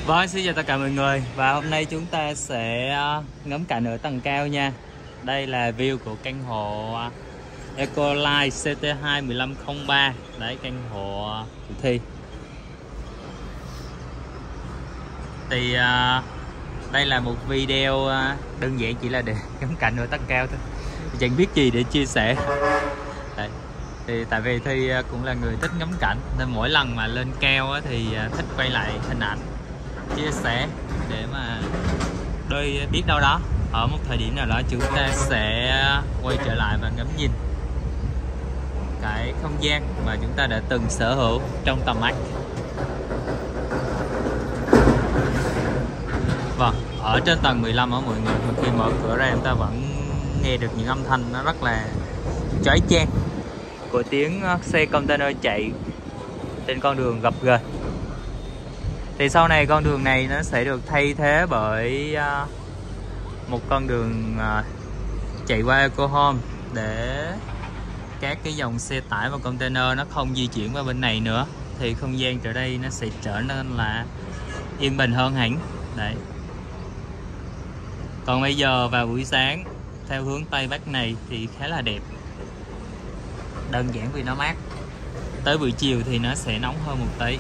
Vâng, xin chào tất cả mọi người. Và hôm nay chúng ta sẽ ngắm cảnh ở tầng cao nha. Đây là view của căn hộ Ecoline CT2 1503. Đấy, căn hộ Thủ Thi. Thì đây là một video đơn giản chỉ là để ngắm cảnh ở tầng cao thôi. Chẳng biết gì để chia sẻ. Đấy. Thì tại vì Thi cũng là người thích ngắm cảnh, nên mỗi lần mà lên cao thì thích quay lại hình ảnh, chia sẻ để mà đôi biết đâu đó ở một thời điểm nào đó chúng ta sẽ quay trở lại và ngắm nhìn cái không gian mà chúng ta đã từng sở hữu trong tầm mắt. Vâng, ở trên tầng 15 ở mọi người, khi mở cửa ra chúng ta vẫn nghe được những âm thanh nó rất là chói chang của tiếng xe container chạy trên con đường gập ghềnh. Thì sau này con đường này nó sẽ được thay thế bởi một con đường chạy qua Eco Home, để các cái dòng xe tải và container nó không di chuyển qua bên này nữa, thì không gian ở đây nó sẽ trở nên là yên bình hơn hẳn. Đấy. Còn bây giờ vào buổi sáng theo hướng Tây Bắc này thì khá là đẹp, đơn giản vì nó mát. Tới buổi chiều thì nó sẽ nóng hơn một tí.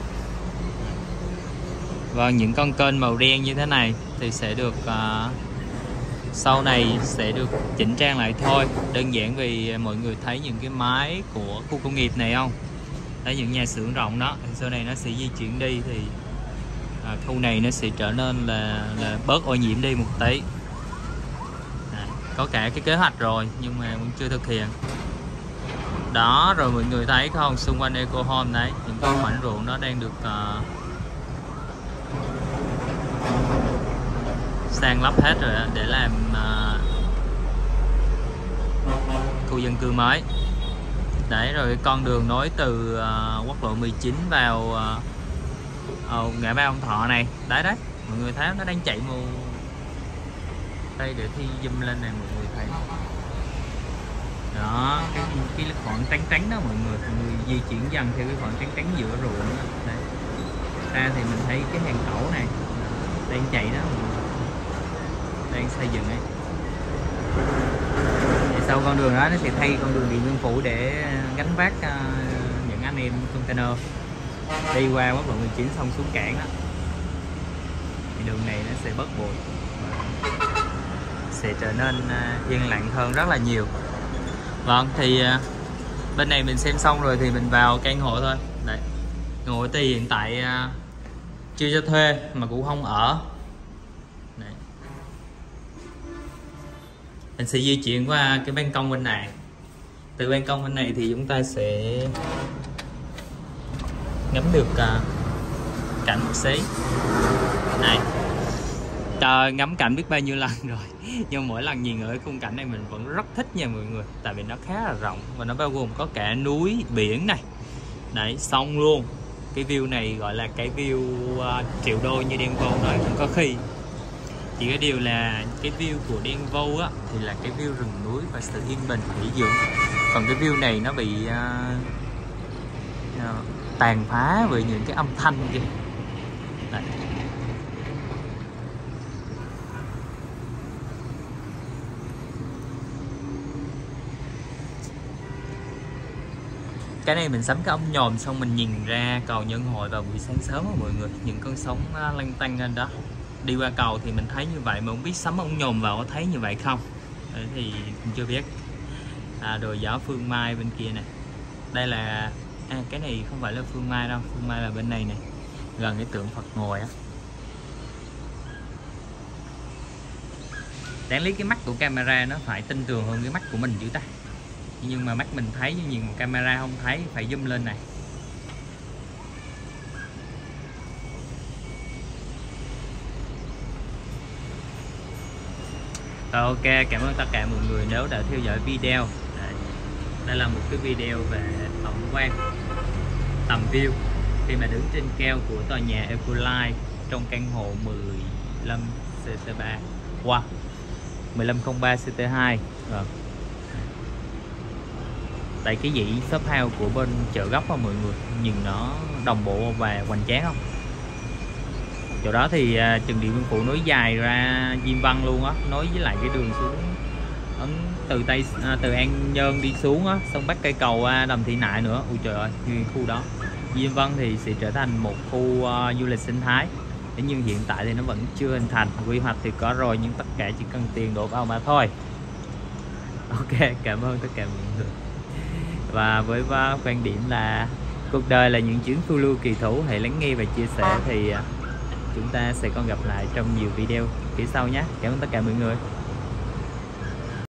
Và những con kênh màu đen như thế này thì sẽ được sau này sẽ được chỉnh trang lại thôi. Đơn giản vì mọi người thấy những cái mái của khu công nghiệp này không? Thấy những nhà xưởng rộng đó, thì sau này nó sẽ di chuyển đi thì khu này nó sẽ trở nên là bớt ô nhiễm đi một tí. Có cả cái kế hoạch rồi nhưng mà vẫn chưa thực hiện. Đó, rồi mọi người thấy không, xung quanh Eco Home đấy, những cái khoảnh ruộng nó đang được san lấp hết rồi để làm khu dân cư mới. Đấy, rồi con đường nối từ quốc lộ 19 vào ngã ba Ông Thọ này. Đấy đấy, mọi người thấy nó đang chạy mù. Đây để Thi zoom lên này mọi người thấy. Đó, cái khoảng trắng trắng đó mọi người di chuyển dần theo cái khoảng trắng trắng giữa ruộng đó. Đấy. Ra thì mình thấy cái hàng cẩu này đang chạy đó, đang xây dựng ấy. Thì sau con đường đó nó sẽ thay con đường Điện Biên Phủ để gánh vác những anh em container đi qua quốc lộ 19 xong xuống cảng đó. Thì đường này nó sẽ bớt bụi, sẽ trở nên yên lặng hơn rất là nhiều. Vâng, thì bên này mình xem xong rồi thì mình vào căn hộ thôi. Đấy, căn hộ thì hiện tại chưa cho thuê mà cũng không ở. Đấy. Mình sẽ di chuyển qua cái ban công bên này. Từ ban công bên này thì chúng ta sẽ ngắm được cảnh một xí này. Trời, ngắm cảnh biết bao nhiêu lần rồi, nhưng mỗi lần nhìn ở khung cảnh này mình vẫn rất thích nha mọi người. Tại vì nó khá là rộng và nó bao gồm có cả núi, biển này. Đấy, sông luôn. Cái view này gọi là cái view triệu đô như Đen Vâu nói cũng có khi. Chỉ cái điều là cái view của Đen Vâu á thì là cái view rừng núi và sự yên bình nghỉ dưỡng. Còn cái view này nó bị tàn phá bởi những cái âm thanh kia. Đấy. Cái này mình sắm cái ống nhòm xong mình nhìn ra cầu Nhân Hội vào buổi sáng sớm đó mọi người. Những con sóng lăn tăn lên đó. Đi qua cầu thì mình thấy như vậy, mà không biết sắm ống nhòm vào có thấy như vậy không. Đấy thì mình chưa biết. Đồi gió Phương Mai bên kia này. Đây là cái này không phải là Phương Mai đâu, Phương Mai là bên này này, gần cái tượng Phật ngồi á. Đáng lý cái mắt của camera nó phải tinh tường hơn cái mắt của mình chứ ta. Nhưng mà mắt mình thấy nhưng nhìn camera không thấy, phải zoom lên này. Rồi, ok, cảm ơn tất cả mọi người nếu đã theo dõi video. Đây là một cái video về tổng quan, tầm view khi mà đứng trên cao của tòa nhà Ecoline trong căn hộ 15 CT3. Wow, 1503 CT2. Rồi. Tại cái dãy shop house của bên chợ gốc á mọi người, nhìn nó đồng bộ và hoành tráng không? Chỗ đó thì Trần Điện Biên Phủ nối dài ra Diêm Văn luôn á, nối với lại cái đường xuống từ An Nhơn đi xuống á, xong bắt cây cầu Đầm Thị Nại nữa. Ui trời ơi, nguyên khu đó. Diêm Văn thì sẽ trở thành một khu du lịch sinh thái. Thế nhưng hiện tại thì nó vẫn chưa hình thành, quy hoạch thì có rồi nhưng tất cả chỉ cần tiền đổ vào mà thôi. Ok, cảm ơn tất cả mọi người. Và với quan điểm là cuộc đời là những chuyến phiêu lưu kỳ thú, hãy lắng nghe và chia sẻ thì chúng ta sẽ còn gặp lại trong nhiều video phía sau nhé. Cảm ơn tất cả mọi người.